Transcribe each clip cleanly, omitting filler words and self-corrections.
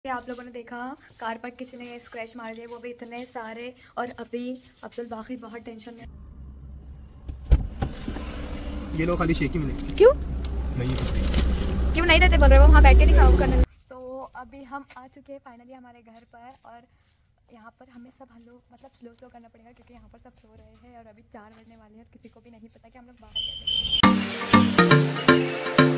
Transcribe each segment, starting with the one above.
आप लोगों ने देखा कार पर किसी ने स्क्रैच मार दिए, वो भी इतने सारे। और अभी अब्दुल बाकी बहुत टेंशन में। ये लोग खाली शेक ही मिले। क्यों नहीं देते बोल रहे वो वहाँ बैठ के नहीं काम करने। तो अभी हम आ चुके हैं फाइनली हमारे घर पर, और यहाँ पर हमें सब लोग मतलब स्लो करना पड़ेगा क्योंकि यहाँ पर सब सो रहे हैं और अभी 4 बजने वाले हैं और किसी को भी नहीं पता कि हम लोग बाहर गए।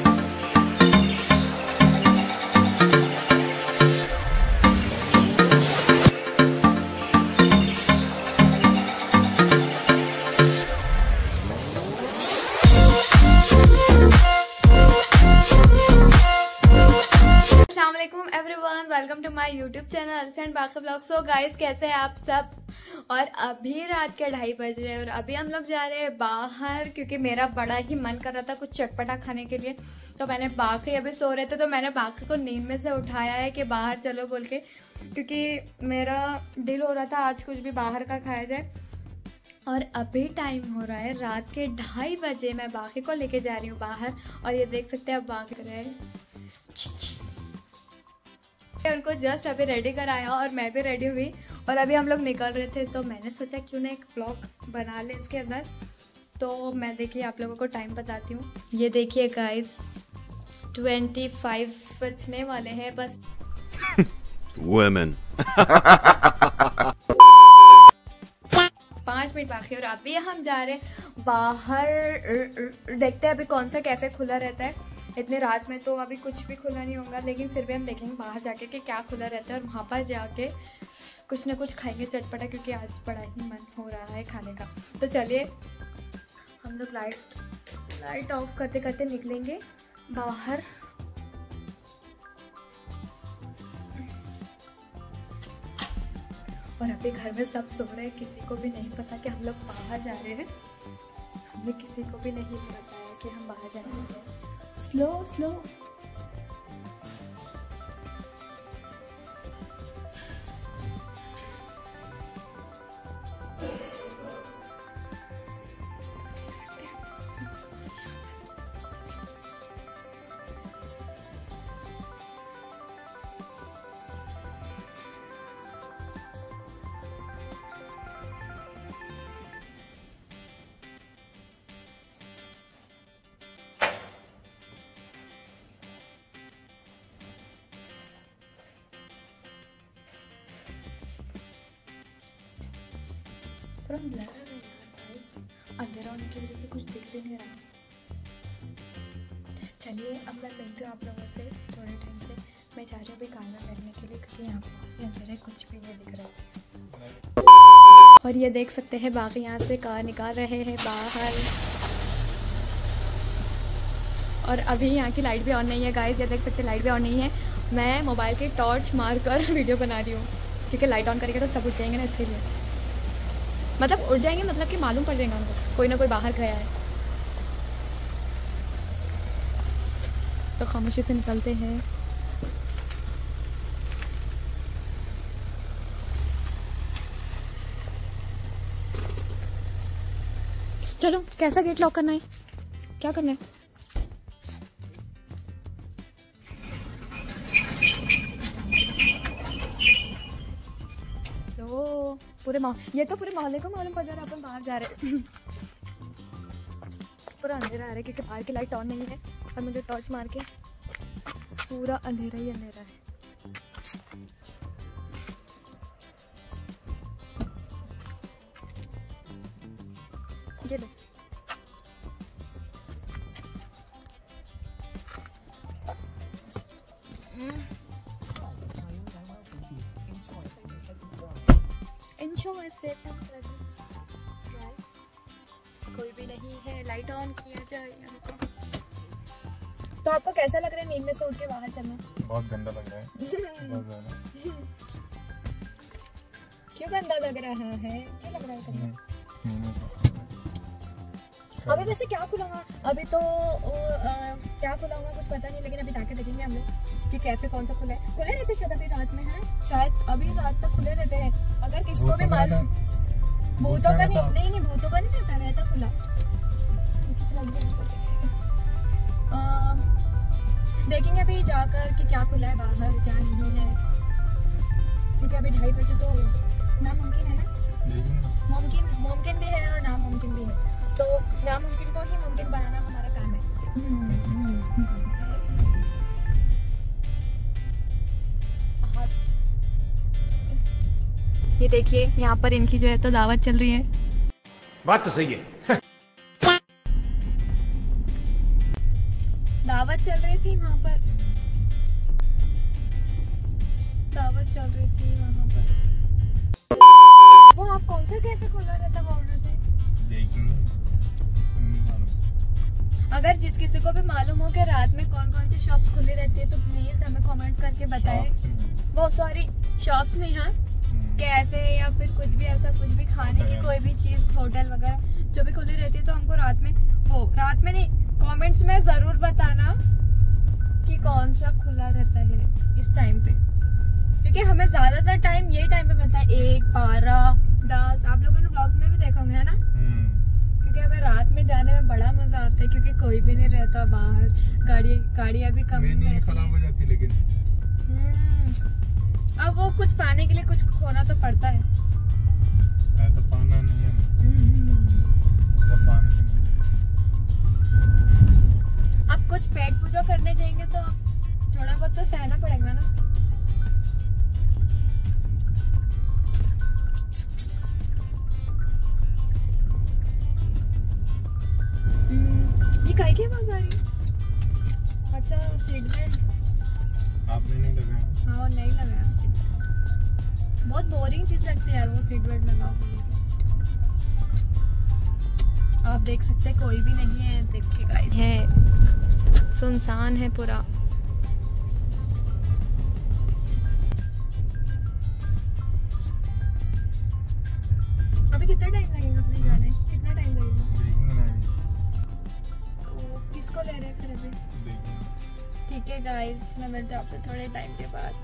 Everyone, welcome to my YouTube channel and बाकी ब्लॉग। सो गाइस, कैसे हैं आप सब? और अभी रात के 2:30 बज रहे हैं और अभी हम लोग जा रहे हैं बाहर क्योंकि मेरा बड़ा ही मन कर रहा था कुछ चटपटा खाने के लिए। तो मैंने बाकी अभी सो रहे थे तो मैंने बाकी को नींद में से उठाया है कि बाहर चलो बोल के, क्योंकि मेरा दिल हो रहा था आज कुछ भी बाहर का खाया जाए। और अभी टाइम हो रहा है रात के 2:30 बजे। मैं बाकी को लेके जा रही हूँ बाहर और ये देख सकते हैं अब बाकी रहे। उनको जस्ट अभी रेडी कराया और मैं भी रेडी हुई और अभी हम लोग निकल रहे थे। तो मैंने सोचा क्यों ना एक व्लॉग बना ले इसके अंदर। तो मैं देखिए आप लोगों को टाइम बताती हूँ। ये देखिए गाइस 25 बजने वाले हैं बस। Women. 5 मिनट बाकी और अभी हम जा रहे हैं बाहर। देखते हैं अभी कौन सा कैफे खुला रहता है। इतने रात में तो अभी कुछ भी खुला नहीं होगा, लेकिन फिर भी हम देखेंगे बाहर जाके कि क्या खुला रहता है और वहाँ पर जाके कुछ ना कुछ खाएंगे चटपटा, क्योंकि आज बड़ा ही मन हो रहा है खाने का। तो चलिए हम लोग लाइट ऑफ करते करते निकलेंगे बाहर। और अभी घर में सब सो रहे हैं, किसी को भी नहीं पता कि हम लोग बाहर जा रहे हैं। हमें किसी को भी नहीं पता है कि हम बाहर जा रहे हैं। स्लो अंधेरा होने की वजह से कुछ दिख भी नहीं रहा। चलिए अब मैं मिलती हूँ आप लोगों से थोड़े टाइम से। मैं जा रही हूँ अभी खाना बैठने के लिए क्योंकि यहाँ पर अंधेरा कुछ भी नहीं दिख रहा है। और ये देख सकते हैं बाकी यहाँ से कार निकाल रहे हैं बाहर। और अभी यहाँ की लाइट भी ऑन नहीं है गाइस, ये देख सकते हैं लाइट भी ऑन नहीं है। मैं मोबाइल की टॉर्च मार कर वीडियो बना रही हूँ क्योंकि लाइट ऑन करेंगे तो सब उठ जाएंगे ना, इसलिए मतलब उठ जाएंगे मतलब कि मालूम पड़ जाएगा उनको कोई ना कोई बाहर गया है। तो खामोशी से निकलते हैं। चलो कैसा गेट लॉक करना है, क्या करना है? ये तो पूरे मोहल्ले को मालूम पड़ जा रहा है अपन बाहर जा रहे हैं। पूरा अंधेरा आ रहा है क्योंकि बाहर की लाइट ऑन नहीं है और मुझे टॉर्च मार के पूरा अंधेरा ही अंधेरा है। ये लो कोई भी नहीं है, लाइट ऑन किया जाए यहाँ पर। तो आपको कैसा लग रहा है नींद में से उठ के बाहर चलना? बहुत गंदा लग रहा है। बहुत ज़्यादा। क्यों गंदा लग रहा है? क्यों लग रहा है? अभी वैसे क्या खुलाऊंगा? अभी तो क्या खुलाऊंगा कुछ पता नहीं, लेकिन अभी जाके देखेंगे हम लोग कि कैफे कौन सा खुला है। खुले रहते शायद अभी रात में, है ना? शायद अभी रात तक खुले रहते हैं। अगर किसको भी मालूम भूतों का नहीं भूतों का नहीं रहता खुला। देखेंगे अभी जाकर कि क्या खुला है बाहर क्या नहीं है, क्योंकि अभी 2:30 बजे तो नामुमकिन है ना, मुमकिन भी है और नामुमकिन भी है, तो नामुमकिन को ही मुमकिन बनाना हमारा काम है। ये देखिए यहाँ पर इनकी जो है तो दावत चल रही है। बात तो सही है। दावत चल रही थी वहाँ पर, दावत चल रही थी वहाँ पर। वो आप कौन सा कैफे खोला रहता बोल रहे थे? अगर जिस किसी को भी मालूम हो कि रात में कौन कौन सी शॉप्स खुली रहती है तो प्लीज हमें कमेंट करके बताएं। वो सॉरी शॉप्स नहीं, हाँ कैफे या फिर कुछ भी ऐसा, कुछ भी खाने की कोई भी चीज, होटल वगैरह जो भी खुली रहती है तो हमको रात में नहीं, कमेंट्स में जरूर बताना कि कौन सा खुला रहता है इस टाइम पे, क्योंकि हमें ज्यादातर टाइम यही टाइम पे मिलता है 1, 12, 10। आप लोगों ने ब्लॉग्स में भी देखा होंगे है ना, क्योंकि हमें रात में जाने में बड़ा मजा आता है क्योंकि कोई भी नहीं रहता बाहर, गाड़ियाँ भी कम खराब हो जाती लेकिन अब वो कुछ पाने के लिए कुछ खोना तो पड़ता है। ऐसा पाना नहीं है, पानी अब कुछ पेट पूजा करने जाएंगे तो थोड़ा बहुत तो सहना पड़ेगा ना। ये काहे की आवाज आ रही है? अच्छा सीट बेल्ट आपने नहीं लगाया? हाँ नहीं लगाया सीट बेल्ट, बहुत बोरिंग चीज लगती है यार वो सीट बेल्ट लगाओ। आप देख सकते हैं कोई भी नहीं है, देखिए गाइस है, सुनसान है पूरा। अभी कितना टाइम लगेगा अपने जाने, कितना टाइम लगेगा? देखेंगे ना तो किसको ले रहे हैं फिर अभी? ठीक है गाइस, मैं मिलती हूँ आपसे थोड़े टाइम के बाद।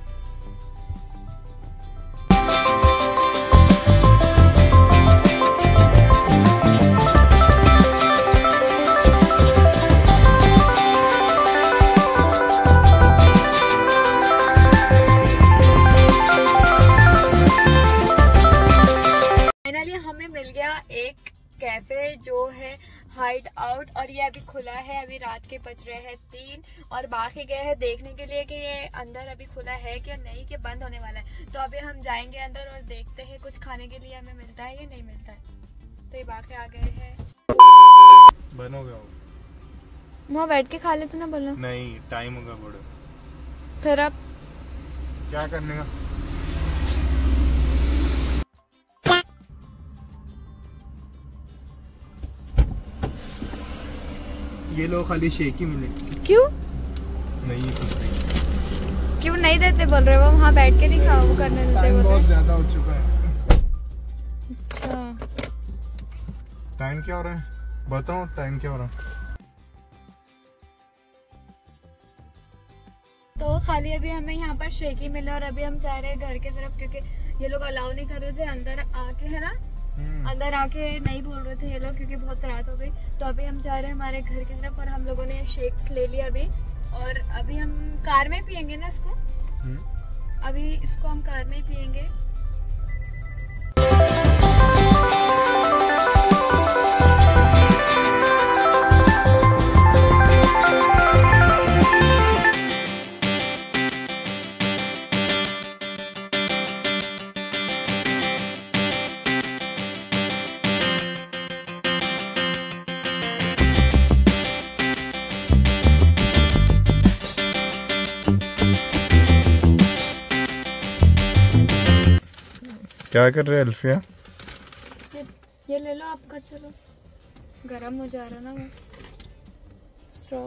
फाइनली हमें मिल गया एक कैफे जो है हाइड आउट, और ये अभी खुला है। अभी रात के बज रहे हैं 3 और बाकी गए हैं देखने के लिए कि ये अंदर अभी खुला है कि नहीं, कि बंद होने वाला है। तो अभी हम जाएंगे अंदर और देखते हैं कुछ खाने के लिए हमें मिलता है या नहीं मिलता है। तो ये बाकी आ गए हैं, बंद हो गया वहाँ बैठ के खा लेते ना। बोलो नहीं, टाइम हो गया बड़े। फिर अब क्या करने का? ये लोग खाली शेक ही मिले। क्यों नहीं कुछ नहीं। क्यों नहीं देते बोल रहे? वो वहाँ बैठ के नहीं खाओ, वो करने देते टाइम बहुत बोल ज्यादा हो चुका है। अच्छा टाइम क्या हो रहा है बताओ, टाइम क्या हो रहा है? तो खाली अभी हमें यहाँ पर शेक ही मिला और अभी हम जा रहे हैं घर की तरफ, क्योंकि ये लोग अलाउ नहीं कर रहे थे अंदर आके, है ना, अंदर आके नहीं बोल रहे थे ये लोग क्योंकि बहुत रात हो गई। तो अभी हम जा रहे हैं हमारे घर की तरफ और हम लोगों ने शेक्स ले लिया अभी, और अभी हम कार में पियेंगे ना इसको। अभी इसको हम कार में पियेंगे। क्या कर रहे हैं अल्फिया? ये ले लो आपका, चलो गरम हो जा रहा ना वो स्ट्रॉ।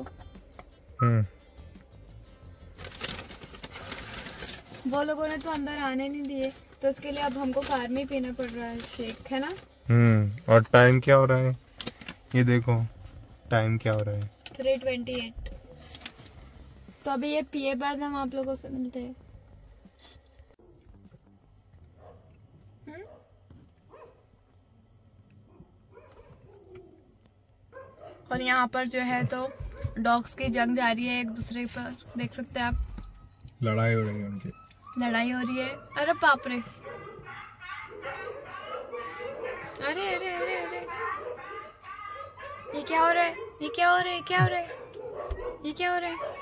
वो लोगों ने तो अंदर आने नहीं दिए, तो इसके लिए अब हमको कार में ही पीना पड़ रहा है शेक, है ना। और टाइम क्या हो रहा है ये देखो, टाइम क्या हो रहा है? 3:28। तो अभी ये पिए बाद हम आप लोगों से मिलते हैं। और यहाँ पर जो है तो डॉग्स की जंग जारी है एक दूसरे पर, देख सकते हैं आप। लड़ाई हो रही है उनकी, लड़ाई हो रही है। अरे बाप रे, अरे अरे अरे अरे, ये क्या हो रहा है, ये क्या हो रहा है, क्या हो रहा है, ये क्या हो रहा है।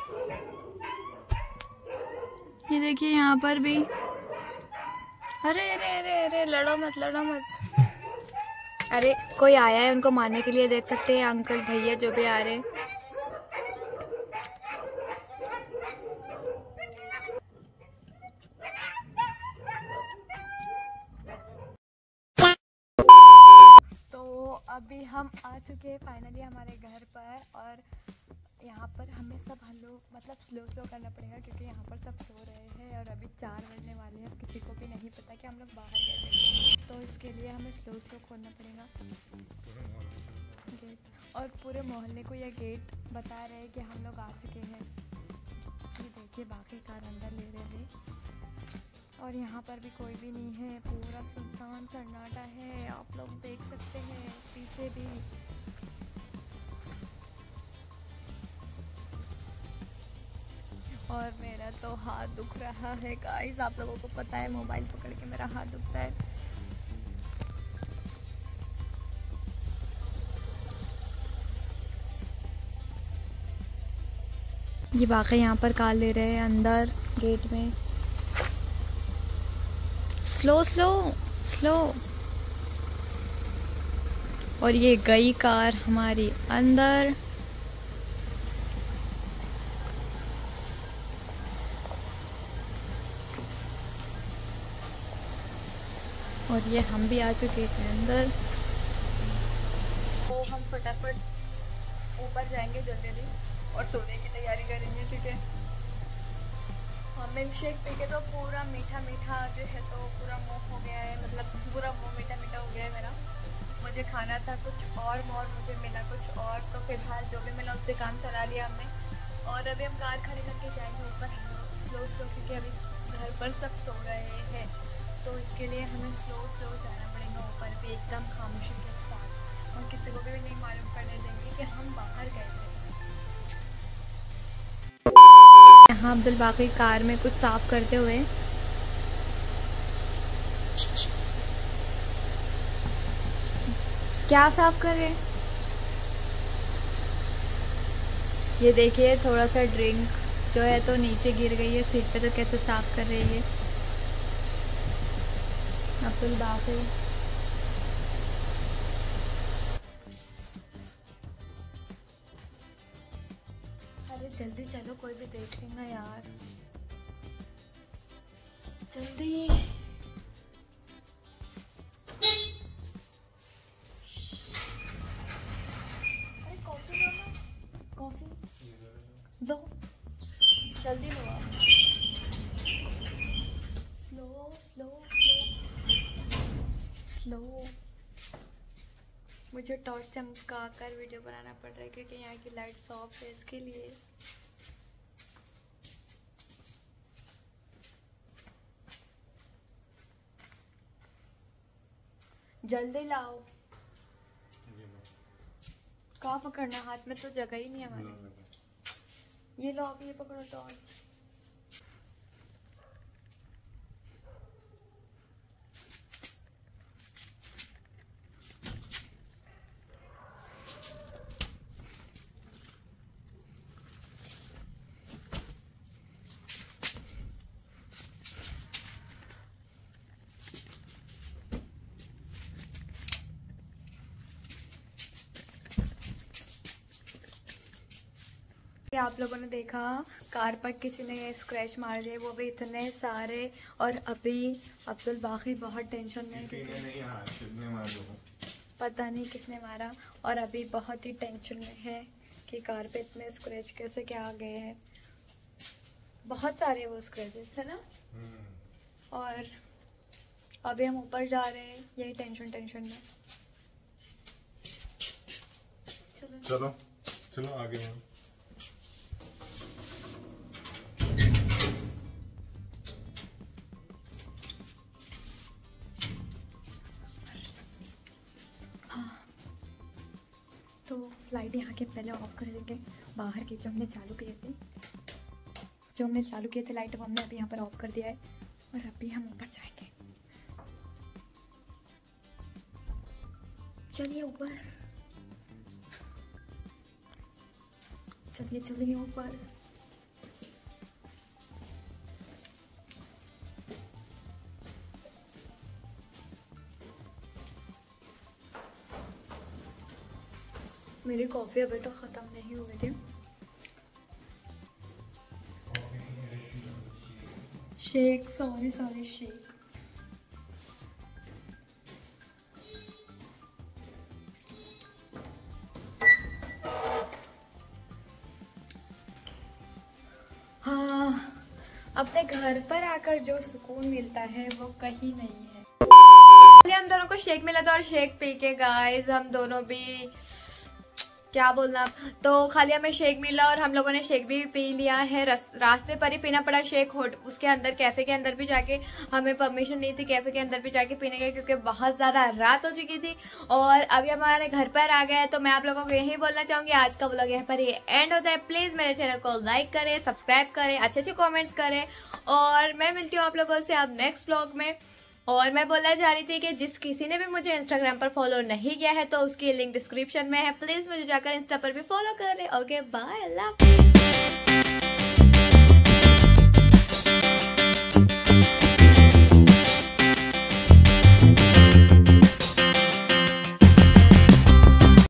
ये देखिए यहाँ पर भी, अरे अरे अरे अरे, लड़ो मत, लड़ो मत। अरे कोई आया है उनको मारने के लिए, देख सकते हैं अंकल भैया जो भी आ रहे हैं। तो अभी हम आ चुके हैं फाइनली हमारे घर पर, और यहाँ पर हमें सब हम लोग मतलब स्लो करना पड़ेगा क्योंकि यहाँ पर सब सो रहे हैं और अभी 4 बजने वाले हैं। किसी को भी नहीं पता कि हम लोग बाहर गए थे, तो इसके लिए हमें स्लो खोलना पड़ेगा गेट, और पूरे मोहल्ले को यह गेट बता रहे हैं कि हम लोग आ चुके हैं। ये देखिए बाकी कार अंदर ले रहे हैं और यहाँ पर भी कोई भी नहीं है, पूरा सुनसान सन्नाटा है, आप लोग देख सकते हैं पीछे भी। और मेरा तो हाथ दुख रहा है गाइस, आप लोगों को पता है मोबाइल पकड़ के मेरा हाथ दुखता है। ये बाकी यहाँ पर कार ले रहे हैं अंदर गेट में, स्लो। और ये गई कार हमारी अंदर। और ये हम भी आ चुके थे अंदर, तो हम फटाफट ऊपर जाएंगे जल्दी और सोने की तैयारी करेंगे, ठीक है। और मिल्क शेक पी के तो पूरा मीठा जो है तो पूरा मुँह हो गया है, मतलब पूरा मुँह मीठा हो गया है मेरा। मुझे खाना था कुछ और मुझे मिला कुछ और, तो फिलहाल जो भी मिला उससे काम चला लिया हमने। और अभी हम कार खड़ी करके जाएंगे ऊपर स्लो क्योंकि अभी घर पर सब सो रहे हैं, तो इसके लिए हमें स्लो जाना पड़ेगा ऊपर भी एकदम खामोशी के साथ, और किसी को भी नहीं मालूम पड़ने देंगे कि हम बाहर गए थे। यहाँ अब्दुल बाकी कार में कुछ साफ करते हुए, क्या साफ कर रहे हैं? ये देखिए थोड़ा सा ड्रिंक जो है तो नीचे गिर गई है सीट पे, तो कैसे साफ कर रही है अब्दुल बाकी। अरे जल्दी चलो, कोई भी देख लेगा यार, जल्दी। अरे कॉफी दो, जल्दी लो आप। स्लो। मुझे टॉर्च चमका कर वीडियो बनाना पड़ रहा है क्योंकि यहाँ की लाइट्स ऑफ है, इसके लिए। जल्दी लाओ। कहाँ पकड़ना, हाथ में तो जगह ही नहीं है हमारे। ये लो आप, ये पकड़ो टॉर्च। आप लोगों ने देखा कार पर किसी ने स्क्रैच मार दिए, वो भी इतने सारे। और अभी अब्दुल बाकी बहुत टेंशन में, पता नहीं किसने मारा, और अभी बहुत ही टेंशन में है कि कार पे इतने स्क्रैच कैसे क्या आ गए हैं। बहुत सारे वो स्क्रैचेस है ना। और अभी हम ऊपर जा रहे हैं यही टेंशन में। चलो आगे हम। तो लाइट यहाँ के पहले ऑफ कर देंगे। बाहर की जो हमने चालू किए थे लाइट वो हमने अभी यहाँ पर ऑफ कर दिया है और अभी हम ऊपर जाएंगे। चलिए ऊपर, चलिए ऊपर। मेरी कॉफ़ी अभी तक ख़त्म नहीं हुई थी। Shake, sorry shake. हाँ, अपने घर पर आकर जो सुकून मिलता है वो कहीं नहीं है। हम दोनों को शेक मिला था और शेक पी के गाइस हम दोनों भी क्या बोलना, तो खाली हमें शेक मिला और हम लोगों ने शेक भी पी लिया है। रास्ते पर ही पीना पड़ा शेक। उसके अंदर कैफे के अंदर भी जाके हमें परमिशन नहीं थी कैफे के अंदर भी जाके पीने के, क्योंकि बहुत ज्यादा रात हो चुकी थी और अभी हमारे घर पर आ गए। तो मैं आप लोगों को यही बोलना चाहूंगी, आज का व्लॉग यहाँ पर ही एंड होता है। प्लीज मेरे चैनल को लाइक करें, सब्सक्राइब करें, अच्छे कॉमेंट्स करें और मैं मिलती हूँ आप लोगों से अब नेक्स्ट व्लॉग में। और मैं बोलना चाह रही थी कि जिस किसी ने भी मुझे इंस्टाग्राम पर फॉलो नहीं किया है तो उसकी लिंक डिस्क्रिप्शन में है, प्लीज मुझे जाकर इंस्टा पर भी फॉलो कर ले। ओके बाय, अल्लाह।